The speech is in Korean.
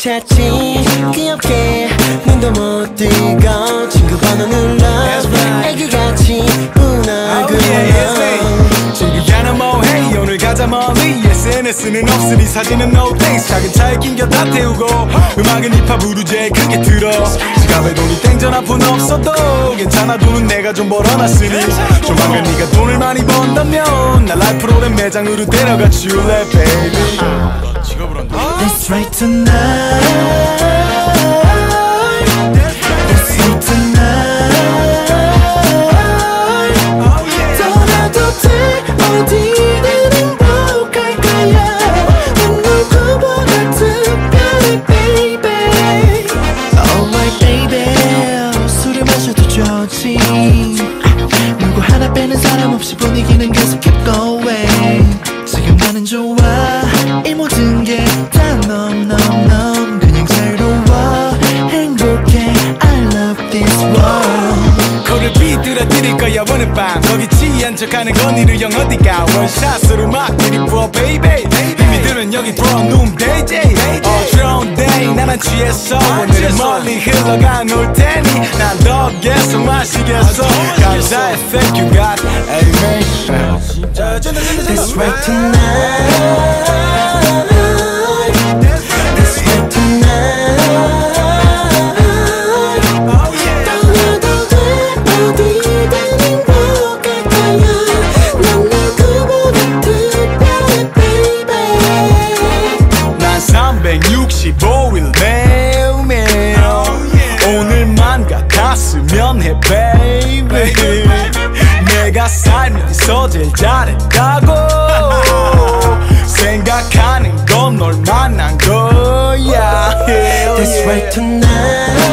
찾지 귀엽게 눈도 못 뜨고 친구 번호 눌러 애기같이 운하고 친구야 너 뭐해 오늘 가자 멀리 SNS는 없으니 사진은 no thanks 작은 차에 낑겨 다 태우고 음악은 힙합으로 제일 크게 틀어 지갑에 돈이 땡전 한 푼 없어도 괜찮아 돈은 내가 좀 벌어놨으니 조만간 네가 돈을 많이 번다면 날 라이프 프로그램 매장으로 데려가 줄래 baby 직업을 한다 That's right tonight That's right tonight 떠나도 돼 어디든 행복할 거야 난 누구보다 특별해 baby Oh my baby 술을 마셔도 좋지 누구 하나 빼는 사람 없이 분위기는 계속 keep going 지금 나는 좋아 이 모든 게 다 넘넘넘 그냥 자유로워 행복해 I love this world 코를 비틀어 드릴 거야 오늘 밤 거기 취한 척하는 건이를 영 어디가 원샷으로 막 들이부어 baby 힘이 들면 여기 들어놓으면 되지 좋은 day 나는 취했어 오늘은 멀리 흘러가 놀 테니 난 더 계속 마시겠어 감사해 thank you God amen That's right tonight That's right tonight 떠나도 돼 어디든 행복할 거야 난 누구보다 특별해 baby 난 365일 매일매일 오늘만 같았으면 해 baby 내가 살면서 제일 잘했다고 생각하는 건 널 만난 거야 That's right tonight